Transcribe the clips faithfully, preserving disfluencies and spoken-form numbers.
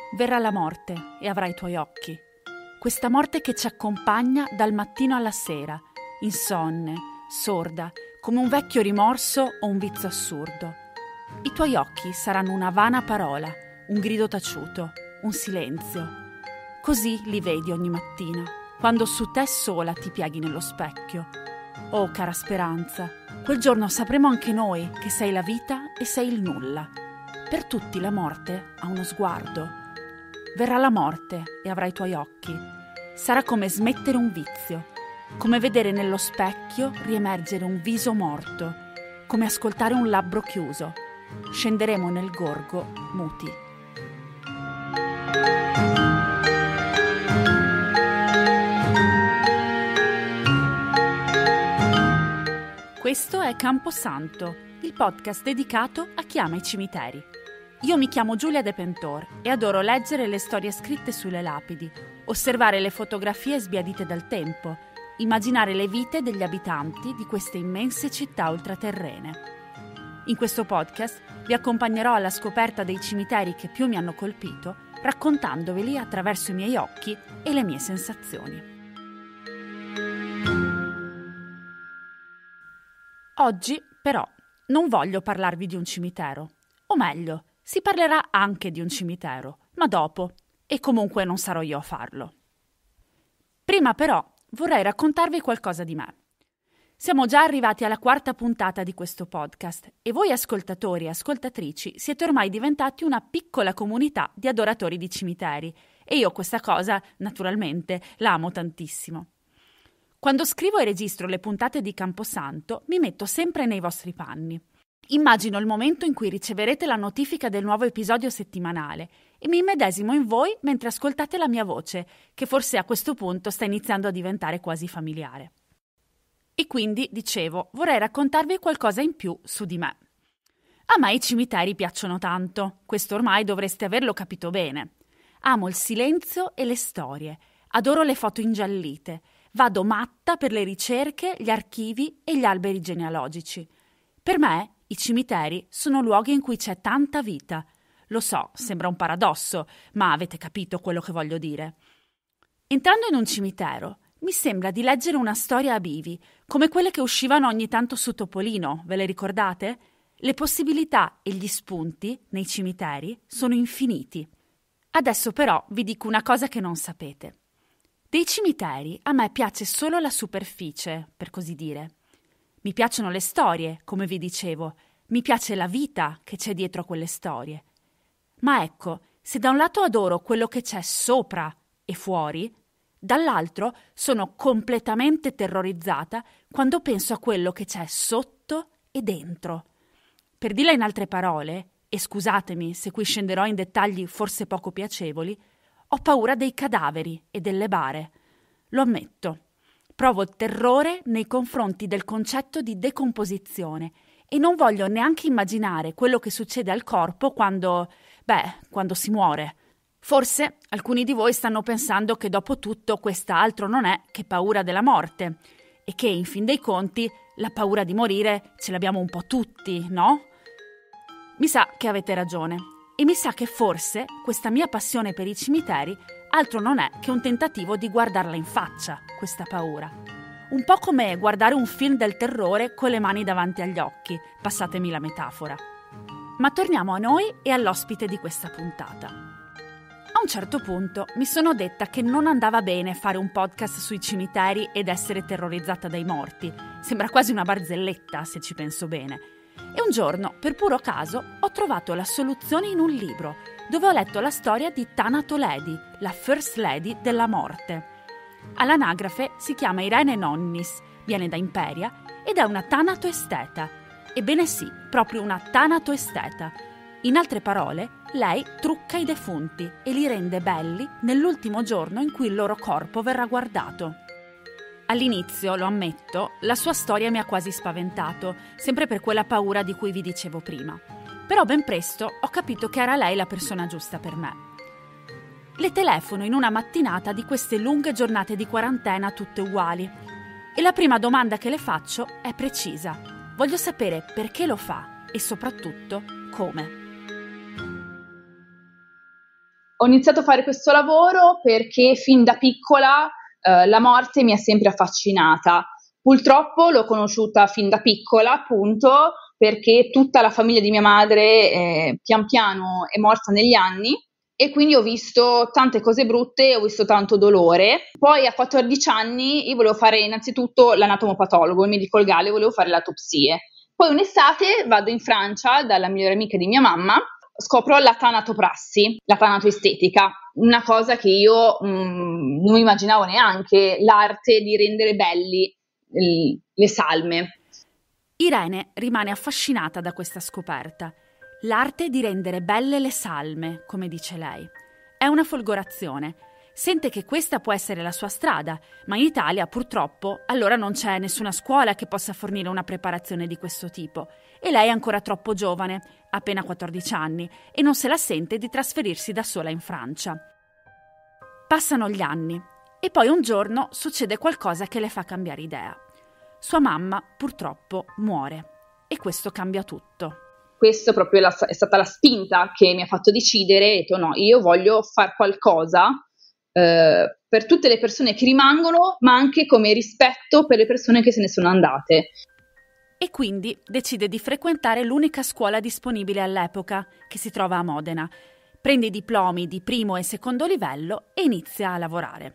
Verrà la morte e avrai i tuoi occhi. Questa morte che ci accompagna dal mattino alla sera, insonne, sorda, come un vecchio rimorso o un vizio assurdo. I tuoi occhi saranno una vana parola, un grido taciuto, un silenzio. Così li vedi ogni mattina, quando su te sola ti pieghi nello specchio. Oh, cara speranza, quel giorno sapremo anche noi che sei la vita e sei il nulla. Per tutti la morte ha uno sguardo. Verrà la morte e avrai i tuoi occhi. Sarà come smettere un vizio, come vedere nello specchio riemergere un viso morto, come ascoltare un labbro chiuso. Scenderemo nel gorgo muti. Questo è Camposanto, il podcast dedicato a chi ama i cimiteri. Io mi chiamo Giulia De Pentor e adoro leggere le storie scritte sulle lapidi, osservare le fotografie sbiadite dal tempo, immaginare le vite degli abitanti di queste immense città ultraterrene. In questo podcast vi accompagnerò alla scoperta dei cimiteri che più mi hanno colpito, raccontandoveli attraverso i miei occhi e le mie sensazioni. Oggi, però, non voglio parlarvi di un cimitero, o meglio, si parlerà anche di un cimitero, ma dopo, e comunque non sarò io a farlo. Prima però vorrei raccontarvi qualcosa di me. Siamo già arrivati alla quarta puntata di questo podcast e voi ascoltatori e ascoltatrici siete ormai diventati una piccola comunità di adoratori di cimiteri e io questa cosa, naturalmente, la amo tantissimo. Quando scrivo e registro le puntate di Camposanto mi metto sempre nei vostri panni. Immagino il momento in cui riceverete la notifica del nuovo episodio settimanale e mi immedesimo in voi mentre ascoltate la mia voce, che forse a questo punto sta iniziando a diventare quasi familiare. E quindi, dicevo, vorrei raccontarvi qualcosa in più su di me. A me i cimiteri piacciono tanto, questo ormai dovreste averlo capito bene. Amo il silenzio e le storie, adoro le foto ingiallite, vado matta per le ricerche, gli archivi e gli alberi genealogici. Per me i cimiteri sono luoghi in cui c'è tanta vita. Lo so, sembra un paradosso, ma avete capito quello che voglio dire. Entrando in un cimitero, mi sembra di leggere una storia a bivi, come quelle che uscivano ogni tanto su Topolino, ve le ricordate? Le possibilità e gli spunti nei cimiteri sono infiniti. Adesso però vi dico una cosa che non sapete. Dei cimiteri a me piace solo la superficie, per così dire. Mi piacciono le storie, come vi dicevo, mi piace la vita che c'è dietro a quelle storie. Ma ecco, se da un lato adoro quello che c'è sopra e fuori, dall'altro sono completamente terrorizzata quando penso a quello che c'è sotto e dentro. Per dirla in altre parole, e scusatemi se qui scenderò in dettagli forse poco piacevoli, ho paura dei cadaveri e delle bare. Lo ammetto. Provo terrore nei confronti del concetto di decomposizione e non voglio neanche immaginare quello che succede al corpo quando, beh, quando si muore. Forse alcuni di voi stanno pensando che dopo tutto questa altro non è che paura della morte e che in fin dei conti la paura di morire ce l'abbiamo un po' tutti, no? Mi sa che avete ragione e mi sa che forse questa mia passione per i cimiteri altro non è che un tentativo di guardarla in faccia, questa paura. Un po' come guardare un film del terrore con le mani davanti agli occhi, passatemi la metafora. Ma torniamo a noi e all'ospite di questa puntata. A un certo punto mi sono detta che non andava bene fare un podcast sui cimiteri ed essere terrorizzata dai morti. Sembra quasi una barzelletta, se ci penso bene. E un giorno, per puro caso, ho trovato la soluzione in un libro, dove ho letto la storia di Thanato Lady, la First Lady della morte. All'anagrafe si chiama Irene Nonnis, viene da Imperia ed è una tanatoesteta. Ebbene sì, proprio una tanatoesteta. In altre parole, lei trucca i defunti e li rende belli nell'ultimo giorno in cui il loro corpo verrà guardato. All'inizio, lo ammetto, la sua storia mi ha quasi spaventato, sempre per quella paura di cui vi dicevo prima. Però ben presto ho capito che era lei la persona giusta per me. Le telefono in una mattinata di queste lunghe giornate di quarantena tutte uguali. E la prima domanda che le faccio è precisa. Voglio sapere perché lo fa e soprattutto come. Ho iniziato a fare questo lavoro perché fin da piccola eh, la morte mi ha sempre affascinata. Purtroppo l'ho conosciuta fin da piccola, appunto, perché tutta la famiglia di mia madre eh, pian piano è morta negli anni e quindi ho visto tante cose brutte, ho visto tanto dolore. Poi a quattordici anni io volevo fare innanzitutto l'anatomopatologo, il medico legale, volevo fare le autopsie. Poi un'estate vado in Francia dalla migliore amica di mia mamma, scopro la tanatoprassi, la tanatoestetica, una cosa che io mh, non immaginavo neanche, l'arte di rendere belli l- le salme. Irene rimane affascinata da questa scoperta. L'arte di rendere belle le salme, come dice lei. È una folgorazione. Sente che questa può essere la sua strada, ma in Italia purtroppo allora non c'è nessuna scuola che possa fornire una preparazione di questo tipo e lei è ancora troppo giovane, appena quattordici anni, e non se la sente di trasferirsi da sola in Francia. Passano gli anni e poi un giorno succede qualcosa che le fa cambiare idea. Sua mamma purtroppo muore e questo cambia tutto. Questa proprio la, è stata la spinta che mi ha fatto decidere, ho detto no, io voglio fare qualcosa eh, per tutte le persone che rimangono, ma anche come rispetto per le persone che se ne sono andate. E quindi decide di frequentare l'unica scuola disponibile all'epoca, che si trova a Modena. Prende i diplomi di primo e secondo livello e inizia a lavorare.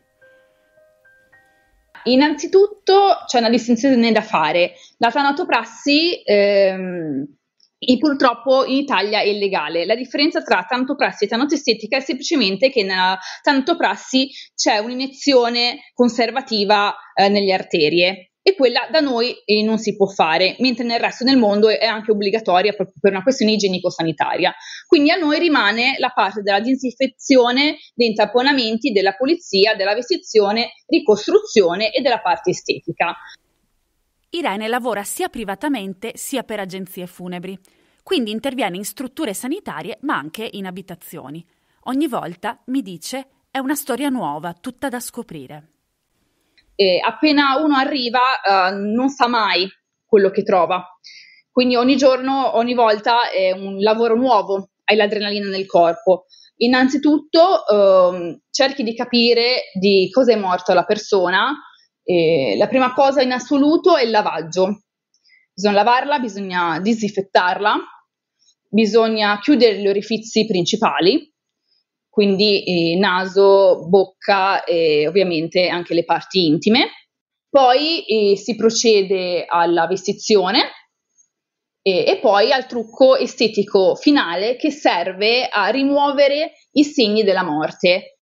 Innanzitutto c'è una distinzione da fare. La tanatoprassi ehm, purtroppo in Italia è illegale. La differenza tra tanatoprassi e tanatoestetica è semplicemente che nella tanatoprassi c'è un'iniezione conservativa eh, nelle arterie e quella da noi eh, non si può fare, mentre nel resto del mondo è anche obbligatoria proprio per una questione igienico-sanitaria. Quindi a noi rimane la parte della disinfezione, dei tamponamenti, della pulizia, della vestizione, ricostruzione e della parte estetica. Irene lavora sia privatamente sia per agenzie funebri, quindi interviene in strutture sanitarie ma anche in abitazioni. Ogni volta, mi dice, è una storia nuova, tutta da scoprire. E appena uno arriva uh, non sa mai quello che trova, quindi ogni giorno, ogni volta è un lavoro nuovo, hai l'adrenalina nel corpo. Innanzitutto uh, cerchi di capire di cosa è morta la persona. E la prima cosa in assoluto è il lavaggio. Bisogna lavarla, bisogna disinfettarla, bisogna chiudere gli orifizi principali, quindi eh, naso, bocca e ovviamente anche le parti intime. Poi eh, si procede alla vestizione e, e poi al trucco estetico finale che serve a rimuovere i segni della morte.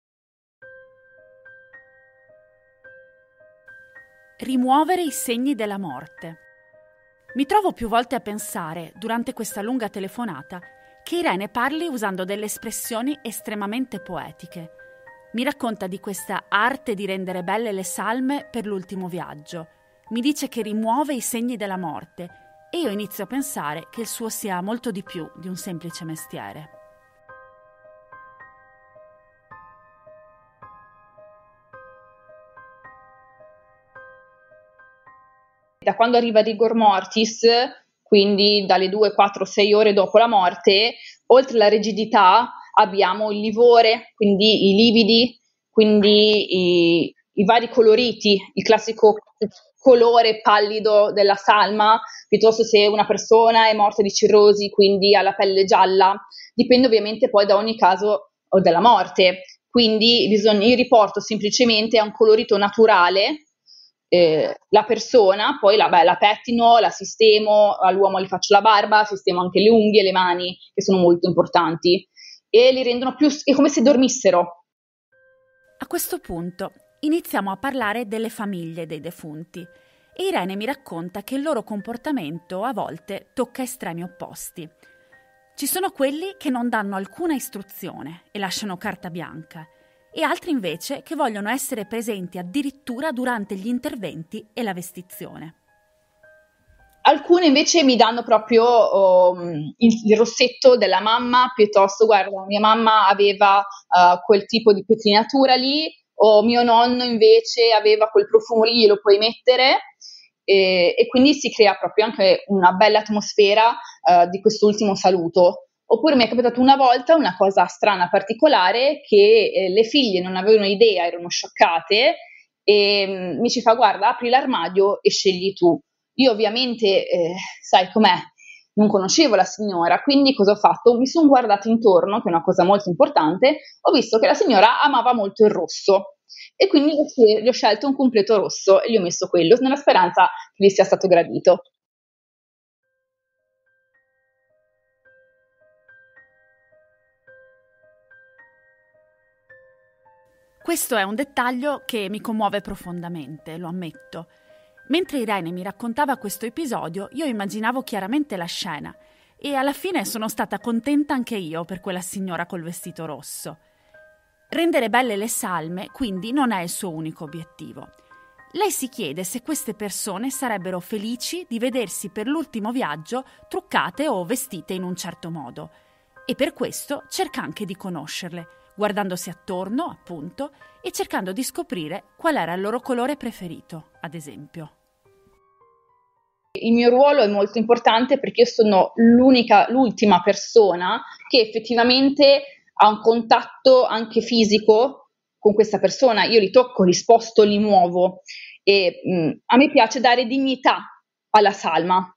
Rimuovere i segni della morte. Mi trovo più volte a pensare, durante questa lunga telefonata, che Irene parli usando delle espressioni estremamente poetiche. Mi racconta di questa arte di rendere belle le salme per l'ultimo viaggio. Mi dice che rimuove i segni della morte e io inizio a pensare che il suo sia molto di più di un semplice mestiere. Da quando arriva il rigor mortis, quindi dalle due, quattro, sei ore dopo la morte, oltre alla rigidità abbiamo il livore, quindi i lividi, quindi i, i vari coloriti, il classico colore pallido della salma, piuttosto se una persona è morta di cirrosi, quindi ha la pelle gialla, dipende ovviamente poi da ogni caso della morte, quindi bisogna, io riporto semplicemente a un colorito naturale eh, la persona, poi la, beh, la pettino, la sistemo, all'uomo gli faccio la barba, sistemo anche le unghie e le mani, che sono molto importanti, e li rendono più, è come se dormissero. A questo punto iniziamo a parlare delle famiglie dei defunti e Irene mi racconta che il loro comportamento a volte tocca estremi opposti. Ci sono quelli che non danno alcuna istruzione e lasciano carta bianca, e altri invece che vogliono essere presenti addirittura durante gli interventi e la vestizione. Alcune invece mi danno proprio um, il, il rossetto della mamma, piuttosto guarda, mia mamma aveva uh, quel tipo di pettinatura lì, o mio nonno invece aveva quel profumo lì, lo puoi mettere, e, e quindi si crea proprio anche una bella atmosfera uh, di quest'ultimo saluto. Oppure mi è capitato una volta una cosa strana, particolare, che eh, le figlie non avevano idea, erano scioccate, e mh, mi ci fa: guarda, apri l'armadio e scegli tu. Io ovviamente, eh, sai com'è, non conoscevo la signora, quindi cosa ho fatto? Mi sono guardata intorno, che è una cosa molto importante, ho visto che la signora amava molto il rosso e quindi gli ho scelto un completo rosso e gli ho messo quello, nella speranza che gli sia stato gradito. Questo è un dettaglio che mi commuove profondamente, lo ammetto. Mentre Irene mi raccontava questo episodio, io immaginavo chiaramente la scena e alla fine sono stata contenta anche io per quella signora col vestito rosso. Rendere belle le salme, quindi, non è il suo unico obiettivo. Lei si chiede se queste persone sarebbero felici di vedersi per l'ultimo viaggio truccate o vestite in un certo modo. E per questo cerca anche di conoscerle, guardandosi attorno, appunto, e cercando di scoprire qual era il loro colore preferito, ad esempio. Il mio ruolo è molto importante perché io sono l'unica, l'ultima persona che effettivamente ha un contatto anche fisico con questa persona. Io li tocco, li sposto, li muovo e mh, a me piace dare dignità alla salma.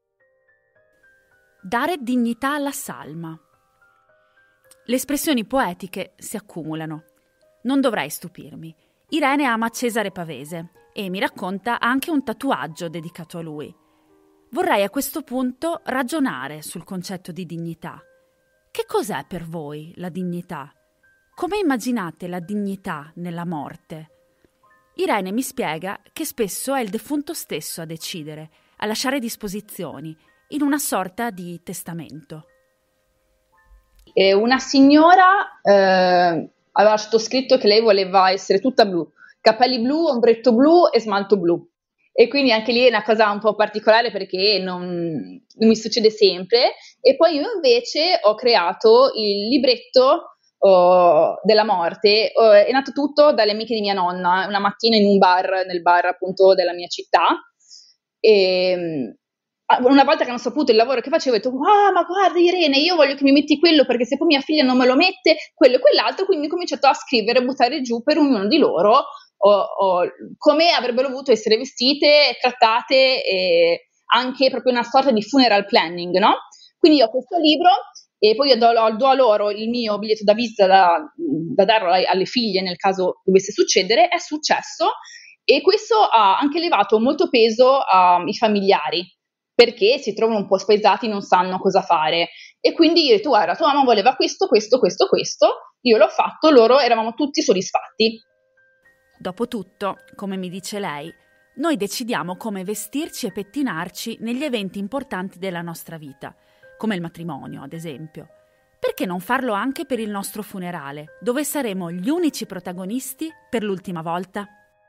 Dare dignità alla salma. Le espressioni poetiche si accumulano. Non dovrei stupirmi. Irene ama Cesare Pavese e mi racconta anche un tatuaggio dedicato a lui. Vorrei a questo punto ragionare sul concetto di dignità. Che cos'è per voi la dignità? Come immaginate la dignità nella morte? Irene mi spiega che spesso è il defunto stesso a decidere, a lasciare disposizioni, in una sorta di testamento. E una signora eh, aveva sottoscritto che lei voleva essere tutta blu, capelli blu, ombretto blu e smalto blu. E quindi anche lì è una cosa un po' particolare perché non, non mi succede sempre. E poi io invece ho creato il libretto oh, della morte. Oh, è nato tutto dalle amiche di mia nonna, una mattina in un bar, nel bar appunto della mia città. E una volta che hanno saputo il lavoro che facevo, ho detto: ah, ma guarda Irene, io voglio che mi metti quello perché se poi mia figlia non me lo mette, quello e quell'altro. Quindi ho cominciato a scrivere, a buttare giù per ognuno di loro o, o, come avrebbero voluto essere vestite, trattate, e anche proprio una sorta di funeral planning, no? Quindi ho questo libro e poi io do, do a loro il mio biglietto da visita da, da dare alle figlie nel caso dovesse succedere. È successo e questo ha anche levato molto peso ai familiari, perché si trovano un po' spaesati, non sanno cosa fare. E quindi io ho detto: guarda, tua mamma voleva questo, questo, questo, questo, io l'ho fatto, loro eravamo tutti soddisfatti. Dopotutto, come mi dice lei, noi decidiamo come vestirci e pettinarci negli eventi importanti della nostra vita, come il matrimonio, ad esempio. Perché non farlo anche per il nostro funerale, dove saremo gli unici protagonisti per l'ultima volta?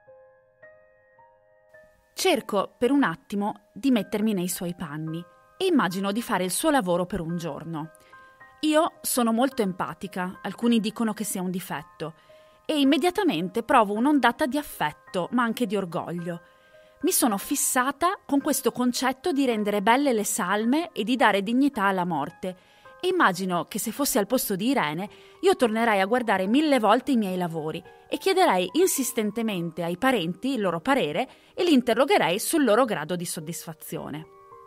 Cerco per un attimo di mettermi nei suoi panni e immagino di fare il suo lavoro per un giorno. Io sono molto empatica, alcuni dicono che sia un difetto, e immediatamente provo un'ondata di affetto, ma anche di orgoglio. Mi sono fissata con questo concetto di rendere belle le salme e di dare dignità alla morte, e immagino che se fossi al posto di Irene io tornerei a guardare mille volte i miei lavori e chiederei insistentemente ai parenti il loro parere e li interrogherei sul loro grado di soddisfazione.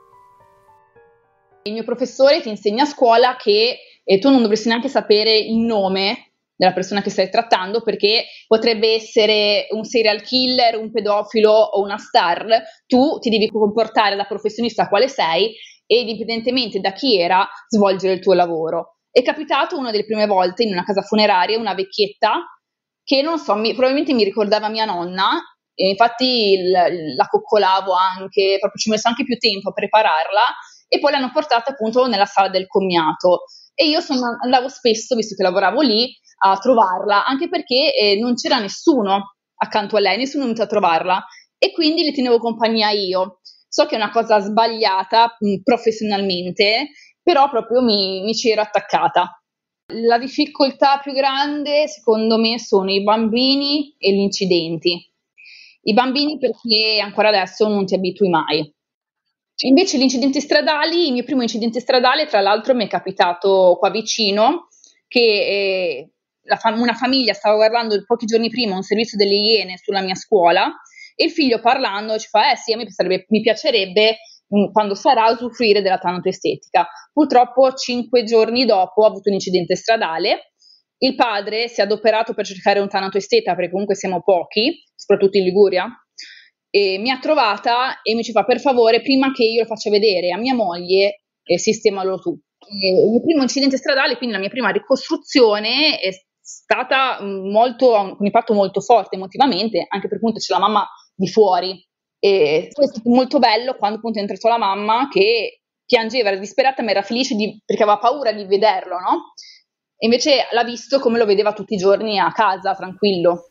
Il mio professore ti insegna a scuola che eh, tu non dovresti neanche sapere il nome della persona che stai trattando, perché potrebbe essere un serial killer, un pedofilo o una star. Tu ti devi comportare da professionista quale sei e indipendentemente da chi era svolgere il tuo lavoro. È capitato una delle prime volte in una casa funeraria, una vecchietta che non so, mi, probabilmente mi ricordava mia nonna, e infatti il, la coccolavo anche, proprio ci ho messo anche più tempo a prepararla, e poi l'hanno portata appunto nella sala del commiato e io sono, andavo spesso, visto che lavoravo lì, a trovarla, anche perché eh, non c'era nessuno accanto a lei, nessuno è venuto a trovarla e quindi le tenevo compagnia io. So che è una cosa sbagliata mh, professionalmente, però proprio mi, mi ci ero attaccata. La difficoltà più grande, secondo me, sono i bambini e gli incidenti. I bambini perché ancora adesso non ti abitui mai. Invece gli incidenti stradali, il mio primo incidente stradale tra l'altro mi è capitato qua vicino, che eh, la fam- una famiglia stava guardando pochi giorni prima un servizio delle Iene sulla mia scuola e il figlio parlando ci fa eh sì, a me sarebbe- mi piacerebbe mh, quando sarà usufruire della tanatoestetica. Purtroppo cinque giorni dopo ho avuto un incidente stradale. Il padre si è adoperato per cercare un tanatoesteta perché comunque siamo pochi, soprattutto in Liguria, e mi ha trovata e mi ci fa per favore, prima che io lo faccia vedere a mia moglie, eh, sistemalo tu. E il mio primo incidente stradale, quindi la mia prima ricostruzione è stata molto, con un impatto molto forte emotivamente, anche perché appunto c'è la mamma di fuori. E poi è stato molto bello quando appunto è entrata la mamma che piangeva, era disperata, ma era felice di, perché aveva paura di vederlo, no? E invece l'ha visto come lo vedeva tutti i giorni a casa, tranquillo.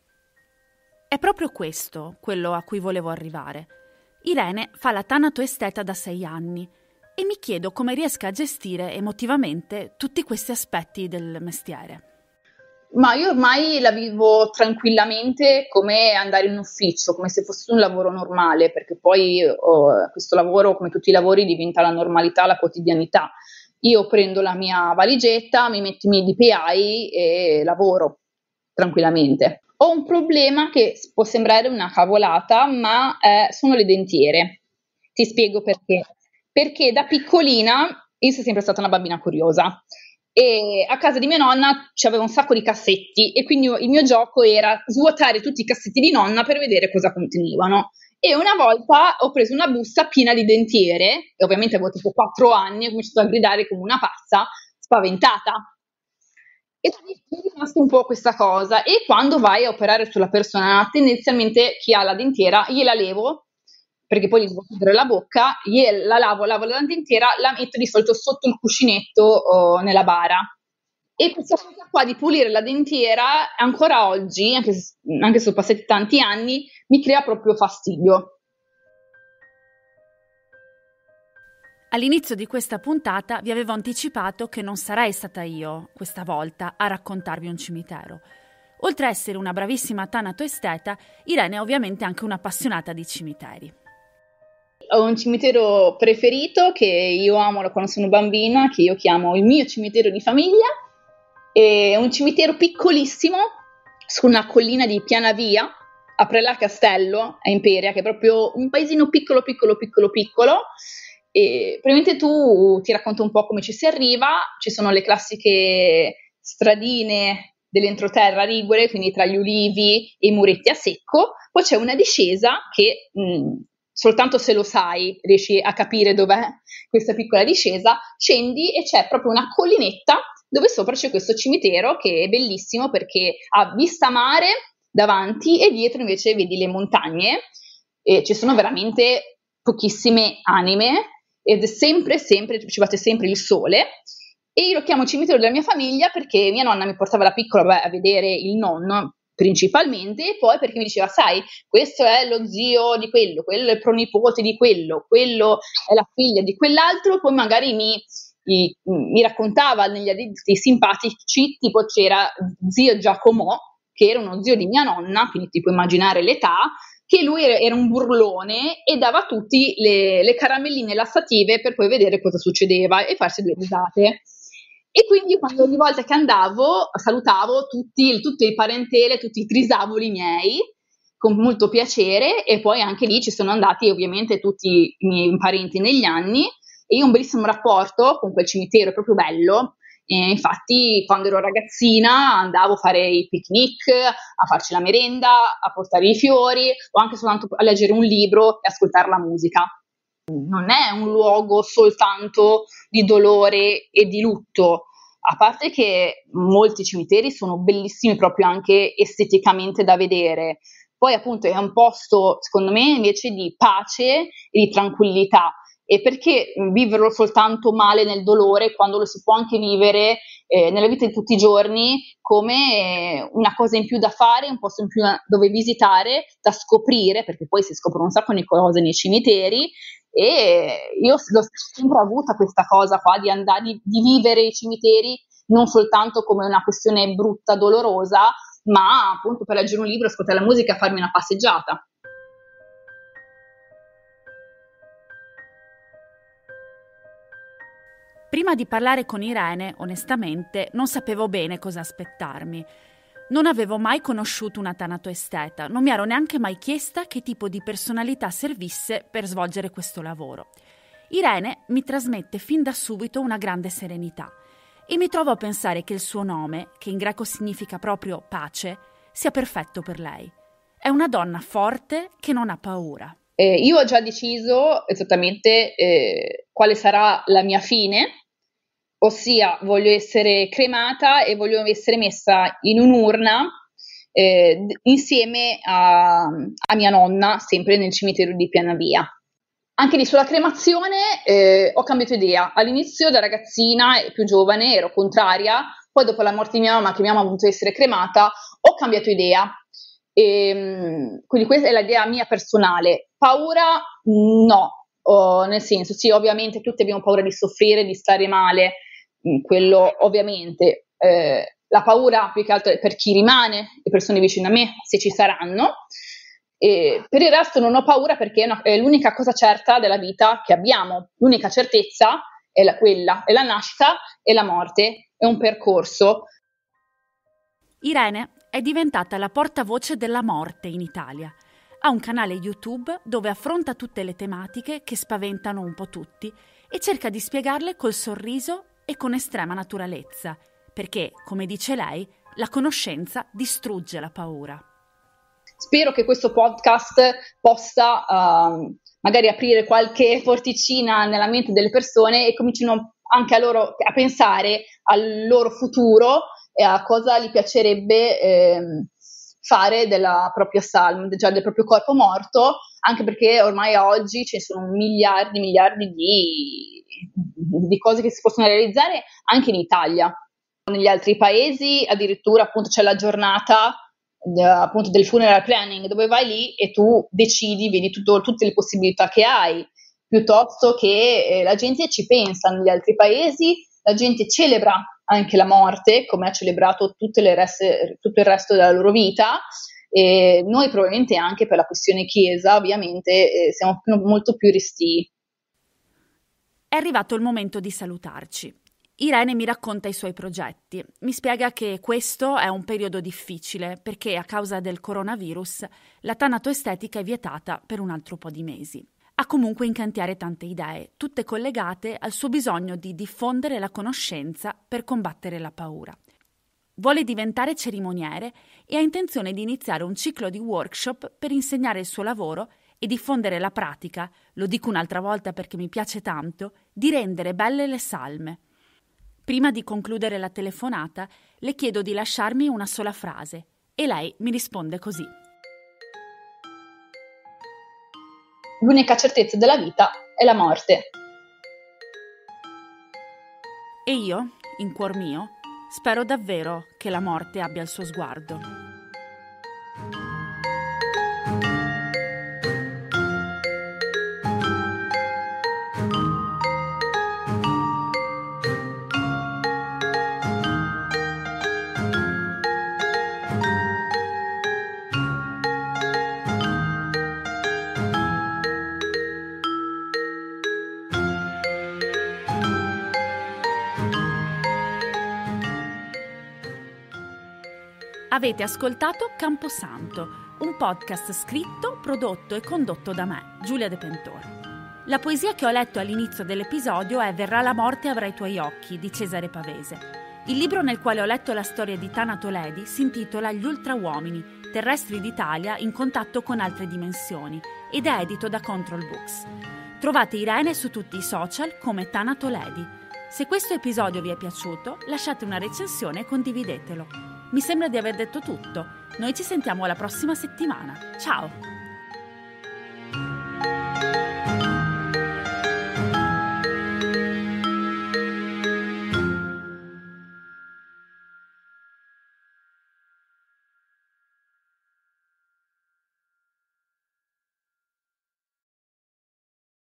È proprio questo quello a cui volevo arrivare. Irene fa la tanatoesteta da sei anni e mi chiedo come riesca a gestire emotivamente tutti questi aspetti del mestiere. Ma io ormai la vivo tranquillamente come andare in ufficio, come se fosse un lavoro normale, perché poi oh, questo lavoro, come tutti i lavori, diventa la normalità, la quotidianità. Io prendo la mia valigetta, mi metto i miei D P I e lavoro tranquillamente. Ho un problema che può sembrare una cavolata, ma eh, sono le dentiere. Ti spiego perché. Perché da piccolina io sono sempre stata una bambina curiosa e a casa di mia nonna c'aveva un sacco di cassetti e quindi il mio gioco era svuotare tutti i cassetti di nonna per vedere cosa contenevano. E una volta ho preso una busta piena di dentiere e ovviamente avevo tipo quattro anni e ho cominciato a gridare come una pazza, spaventata. E da lì mi è rimasta un po' questa cosa. E quando vai a operare sulla persona, tendenzialmente chi ha la dentiera gliela levo, perché poi gli devo chiudere la bocca, gliela lavo, lavo la dentiera, la metto di solito sotto il cuscinetto o nella bara. E questa cosa qua di pulire la dentiera, ancora oggi, anche se, anche se sono passati tanti anni, mi crea proprio fastidio. All'inizio di questa puntata vi avevo anticipato che non sarei stata io, questa volta, a raccontarvi un cimitero. Oltre a essere una bravissima tanatoesteta, Irene è ovviamente anche un'appassionata di cimiteri. Ho un cimitero preferito che io amo da quando sono bambina, che io chiamo il mio cimitero di famiglia. È un cimitero piccolissimo su una collina di Pianavia, a Prelà Castello, a Imperia, che è proprio un paesino piccolo, piccolo, piccolo, piccolo. E probabilmente tu ti racconto un po' come ci si arriva. Ci sono le classiche stradine dell'entroterra ligure, quindi tra gli ulivi e i muretti a secco. Poi c'è una discesa che mh, soltanto se lo sai riesci a capire dov'è questa piccola discesa. Scendi e c'è proprio una collinetta dove sopra c'è questo cimitero che è bellissimo perché ha vista mare davanti e dietro invece vedi le montagne e ci sono veramente pochissime anime ed è sempre, sempre, ci batte sempre il sole. E io lo chiamo cimitero della mia famiglia perché mia nonna mi portava da piccola beh, a vedere il nonno principalmente, e poi perché mi diceva, sai, questo è lo zio di quello, quello è il pronipote di quello, quello è la figlia di quell'altro, poi magari mi, mi, mi raccontava negli addetti simpatici, tipo c'era zio Giacomo, che era uno zio di mia nonna, quindi ti puoi immaginare l'età, che lui era, era un burlone e dava a tutti le, le caramelline lassative per poi vedere cosa succedeva e farsi due risate. E quindi quando ogni volta che andavo salutavo tutti, tutte le parentele, tutti i trisavoli miei con molto piacere, e poi anche lì ci sono andati ovviamente tutti i miei parenti negli anni e io ho un bellissimo rapporto con quel cimitero, è proprio bello. E infatti quando ero ragazzina andavo a fare i picnic, a farci la merenda, a portare i fiori o anche soltanto a leggere un libro e ascoltare la musica. Non è un luogo soltanto di dolore e di lutto, a parte che molti cimiteri sono bellissimi proprio anche esteticamente da vedere. Poi appunto è un posto, secondo me, invece di pace e di tranquillità. E perché viverlo soltanto male nel dolore quando lo si può anche vivere eh, nella vita di tutti i giorni come una cosa in più da fare, un posto in più dove visitare, da scoprire, perché poi si scoprono un sacco di cose nei cimiteri. E io l'ho sempre avuta questa cosa qua di andare, di, di vivere i cimiteri non soltanto come una questione brutta, dolorosa, ma appunto per leggere un libro, ascoltare la musica, farmi una passeggiata. Prima di parlare con Irene, onestamente, non sapevo bene cosa aspettarmi. Non avevo mai conosciuto una tanatoesteta, non mi ero neanche mai chiesta che tipo di personalità servisse per svolgere questo lavoro. Irene mi trasmette fin da subito una grande serenità e mi trovo a pensare che il suo nome, che in greco significa proprio pace, sia perfetto per lei. È una donna forte che non ha paura. Eh, io ho già deciso esattamente eh, quale sarà la mia fine, ossia voglio essere cremata e voglio essere messa in un'urna eh, insieme a, a mia nonna, sempre nel cimitero di Pianavia. Anche lì sulla cremazione eh, ho cambiato idea. All'inizio, da ragazzina più giovane, ero contraria, poi dopo la morte di mia mamma, che mia mamma ha voluto essere cremata, ho cambiato idea. E, quindi questa è l'idea mia personale. Paura no, oh, nel senso sì, ovviamente tutti abbiamo paura di soffrire, di stare male, quello ovviamente. Eh, la paura più che altro è per chi rimane, le persone vicine a me, se ci saranno. E per il resto non ho paura, perché è, una, è l'unica cosa certa della vita che abbiamo. L'unica certezza è la, quella, è la nascita e la morte, è un percorso. Irene è diventata la portavoce della morte in Italia. Ha un canale YouTube dove affronta tutte le tematiche che spaventano un po' tutti e cerca di spiegarle col sorriso e con estrema naturalezza, perché, come dice lei, la conoscenza distrugge la paura. Spero che questo podcast possa uh, magari aprire qualche porticina nella mente delle persone e comincino anche a loro a pensare al loro futuro e a cosa gli piacerebbe eh, fare della propria salma, già del proprio corpo morto, anche perché ormai a oggi ci sono miliardi e miliardi di, di cose che si possono realizzare anche in Italia. Negli altri paesi addirittura appunto c'è la giornata de, appunto del funeral planning, dove vai lì e tu decidi, vedi tutto, tutte le possibilità che hai, piuttosto che eh, la gente ci pensa. Negli altri paesi la gente celebra anche la morte, come ha celebrato tutte le reste, tutto il resto della loro vita, e noi probabilmente anche per la questione chiesa ovviamente eh, siamo più, molto più restii. È arrivato il momento di salutarci. Irene mi racconta i suoi progetti, mi spiega che questo è un periodo difficile perché a causa del coronavirus la tanatoestetica è vietata per un altro po' di mesi. Ha comunque in cantiere tante idee, tutte collegate al suo bisogno di diffondere la conoscenza per combattere la paura. Vuole diventare cerimoniere e ha intenzione di iniziare un ciclo di workshop per insegnare il suo lavoro e diffondere la pratica, lo dico un'altra volta perché mi piace tanto, di rendere belle le salme. Prima di concludere la telefonata, le chiedo di lasciarmi una sola frase e lei mi risponde così. L'unica certezza della vita è la morte. E io, in cuor mio, spero davvero che la morte abbia il suo sguardo. Avete ascoltato Camposanto, un podcast scritto, prodotto e condotto da me, Giulia De Pentore. La poesia che ho letto all'inizio dell'episodio è Verrà la morte avrà i tuoi occhi, di Cesare Pavese. Il libro nel quale ho letto la storia di Thanato Ledi si intitola Gli ultrauomini, terrestri d'Italia in contatto con altre dimensioni ed è edito da Control Books. Trovate Irene su tutti i social come Thanato Ledi. Se questo episodio vi è piaciuto, lasciate una recensione e condividetelo. Mi sembra di aver detto tutto. Noi ci sentiamo la prossima settimana. Ciao!